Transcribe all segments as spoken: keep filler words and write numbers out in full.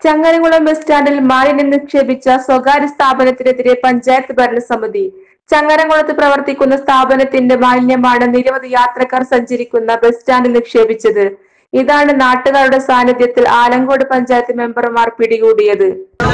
Changaramkulam bus സ്റ്റാൻഡിൽ മാലിന്യം നിക്ഷേപിച്ച സ്വകാര്യ സ്ഥാപനത്തിനെതിരെ പഞ്ചായത്ത് ഭരണസമിതി. ചങ്ങരംകുളത്ത് പ്രവർത്തിക്കുന്ന സ്ഥാപനത്തിന്റെ മാലിന്യമാണ് നിരവധി യാത്രക്കാർ സഞ്ചരിക്കുന്ന ബസ് സ്റ്റാൻഡിൽ നിക്ഷേപിച്ചത്. ഇതാണ് നാട്ടുകാരുടെ സാന്നിധ്യത്തിൽ ആലങ്കോട് പഞ്ചായത്ത് മെമ്പർമാർ പിടികൂടിയത്.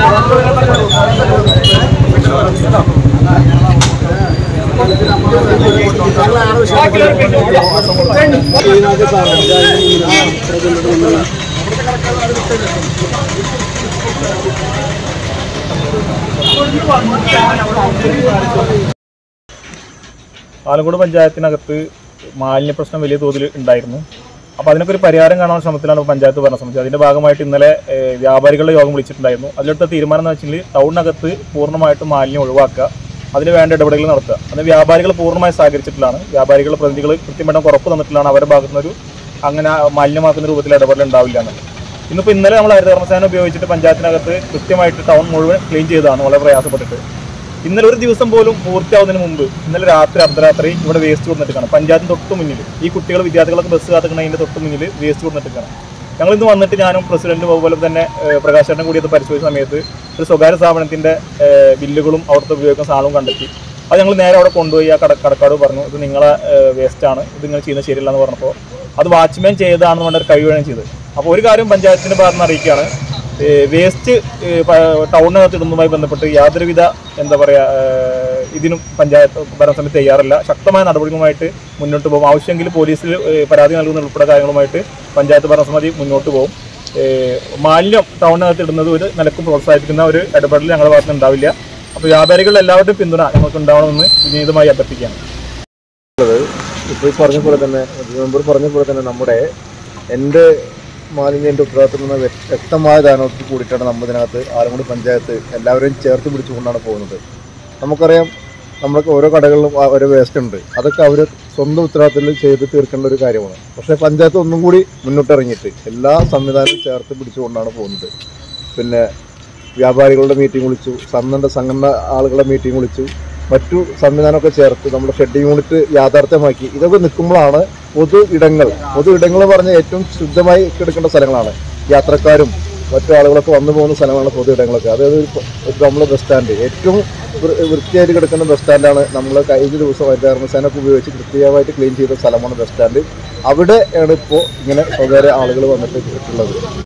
ആലങ്കോട് പഞ്ചായത്തിനകത്ത് മാലിന്യ പ്രശ്നം വലിയ തോതിൽ ഉണ്ടായിരുന്നു. അപ്പോൾ അതിനൊക്കെ ഒരു പരിഹാരം കാണാൻ ശ്രമത്തിലാണ് പഞ്ചായത്ത് ഭരണസമിതി. അതിൻ്റെ ഭാഗമായിട്ട് ഇന്നലെ വ്യാപാരികളുടെ യോഗം വിളിച്ചിട്ടുണ്ടായിരുന്നു. അതിലെടുത്ത തീരുമാനം എന്ന് വെച്ചാൽ ടൗണിനകത്ത് പൂർണ്ണമായിട്ടും മാലിന്യം ഒഴിവാക്കുക, അതിന് വേണ്ട ഇടപെടലുകൾ നടത്തുക. അത് വ്യാപാരികൾ പൂർണ്ണമായി സഹകരിച്ചിട്ടുള്ളതാണ്. വ്യാപാരികളുടെ പ്രതിനിധികൾ കൃത്യമായിട്ടും ഉറപ്പ് തന്നിട്ടുള്ളതാണ് അവരുടെ ഭാഗത്തുനിന്നൊരു അങ്ങനെ മാലിന്യമാക്കുന്ന രൂപത്തിൽ ഇടപെടൽ ഉണ്ടാവില്ല എന്നുള്ളത്. ഇന്നിപ്പോൾ ഇന്നലെ നമ്മൾ ഹരിതകർമ്മസേന ഉപയോഗിച്ചിട്ട് പഞ്ചായത്തിനകത്ത് കൃത്യമായിട്ട് ടൗൺ മുഴുവൻ ക്ലീൻ ചെയ്തതാണ്, വളരെ പ്രയാസപ്പെട്ടിട്ട്. ഇന്നലെ ഒരു ദിവസം പോലും പൂർത്തിയാവുന്നതിന് മുമ്പ് ഇന്നലെ രാത്രി അർദ്ധരാത്രി ഇവിടെ വേസ്റ്റ് കൊടുത്തിട്ടാണ് പഞ്ചായത്തിന് തൊട്ട് മുന്നിൽ. ഈ കുട്ടികൾ വിദ്യാർത്ഥികളൊക്കെ ബസ് കാത്തുക്കുന്നതിൻ്റെ തൊട്ട് മുന്നിൽ വേസ്റ്റ് കൊടുത്തിട്ടാണ്. ഞങ്ങൾ ഇന്ന് വന്നിട്ട് ഞാനും പ്രസിഡന്റും അതുപോലെ തന്നെ പ്രകാശേട്ടനും കൂടി അത് പരിശോധിച്ച സമയത്ത് ഒരു സ്വകാര്യ സ്ഥാപനത്തിൻ്റെ ബില്ലുകളും അവിടുത്തെ ഉപയോഗിക്കുന്ന സാധനവും കണ്ടെത്തി. അത് ഞങ്ങൾ നേരെ അവിടെ കൊണ്ടുപോയി ആ കട കടക്കാട് പറഞ്ഞു, ഇത് നിങ്ങളെ വേസ്റ്റാണ്, ഇത് നിങ്ങൾ ചെയ്യുന്നത് ശരിയല്ല എന്ന് പറഞ്ഞപ്പോൾ അത് വാച്ച്മാൻ ചെയ്തതാണെന്ന് പറഞ്ഞൊരു കഴിവുകയാണ് ചെയ്തത്. അപ്പോൾ ഒരു കാര്യം പഞ്ചായത്തിൻ്റെ ഭാഗത്ത് നിന്ന് അറിയിക്കുകയാണ്, വേസ്റ്റ് ടൗണിനകത്ത് ഇടുന്നതുമായി ബന്ധപ്പെട്ട് യാതൊരുവിധ എന്താ പറയുക ഇതിനും പഞ്ചായത്ത് ഭരണസമിതി തയ്യാറല്ല. ശക്തമായ നടപടികളുമായിട്ട് മുന്നോട്ട് പോകും. ആവശ്യമെങ്കിൽ പോലീസിൽ പരാതി നൽകുന്ന ഉൾപ്പെടെ കാര്യങ്ങളുമായിട്ട് പഞ്ചായത്ത് ഭരണസമിതി മുന്നോട്ട് പോകും. മാലിന്യം ടൗണിനകത്ത് ഇടുന്നത് ഒരു നിലക്കും പ്രോത്സാഹിപ്പിക്കുന്ന ഒരു ഇടപെടൽ ഞങ്ങളുടെ ഭാഗത്ത് ഉണ്ടാവില്ല. അപ്പോൾ വ്യാപാരികളുടെ എല്ലാവരുടെയും പിന്തുണ ഞങ്ങൾക്ക് ഉണ്ടാവണമെന്ന് വിനീതമായി അഭ്യർത്ഥിക്കുകയാണ്. ഇപ്പോൾ ഈ പറഞ്ഞ പോലെ തന്നെ മെമ്പർ പറഞ്ഞ പോലെ തന്നെ നമ്മുടെ എൻ്റെ മാലിന്യൻ്റെ ഉത്തരവാദിത്തം എന്ന വ്യക്തമായ ധാരണത്തിൽ കൂടിയിട്ടാണ് നമ്മൾ ഇതിനകത്ത് ആലങ്കോട് പഞ്ചായത്ത് എല്ലാവരെയും ചേർത്ത് പിടിച്ചുകൊണ്ടാണ് പോകുന്നത്. നമുക്കറിയാം നമ്മൾക്ക് ഓരോ കടകളിലും ഓരോ വേസ്റ്റ് ഉണ്ട്, അതൊക്കെ അവർ സ്വന്തം ഉത്തരവാദിത്തത്തിൽ ചെയ്ത് തീർക്കേണ്ട ഒരു കാര്യമാണ്. പക്ഷേ പഞ്ചായത്ത് ഒന്നും കൂടി മുന്നോട്ടിറങ്ങിയിട്ട് എല്ലാ സംവിധാനവും ചേർത്ത് പിടിച്ചുകൊണ്ടാണ് പോകുന്നത്. പിന്നെ വ്യാപാരികളുടെ മീറ്റിംഗ് വിളിച്ചു, സന്നദ്ധ സംഘടന ആളുകളുടെ മീറ്റിംഗ് വിളിച്ചു, മറ്റു സംവിധാനമൊക്കെ ചേർത്ത് നമ്മുടെ ഷെഡ് യൂണിറ്റ് യാഥാർത്ഥ്യമാക്കി. ഇതൊക്കെ നിൽക്കുമ്പോഴാണ് പൊതു ഇടങ്ങൾ പൊതു ഇടങ്ങൾ പറഞ്ഞാൽ ഏറ്റവും ശുദ്ധമായി കിടക്കേണ്ട സ്ഥലങ്ങളാണ്. യാത്രക്കാരും മറ്റു ആളുകളൊക്കെ വന്നു പോകുന്ന സ്ഥലങ്ങളാണ് പൊതു ഇടങ്ങളൊക്കെ. അതായത് നമ്മളെ ബസ് സ്റ്റാൻഡ് ഏറ്റവും വൃത്തിയായിട്ട് കിടക്കുന്ന ബസ് സ്റ്റാൻഡാണ്. നമ്മൾ കഴിഞ്ഞ ദിവസം ഹരിതകർമ്മസേനയൊക്കെ ഉപയോഗിച്ച് കൃത്യമായിട്ട് ക്ലീൻ ചെയ്ത സ്ഥലമാണ് ബസ് സ്റ്റാൻഡ്. അവിടെയാണ് ഇപ്പോൾ ഇങ്ങനെ സ്വകാര്യ ആളുകൾ വന്നിട്ട് ഉള്ളത്.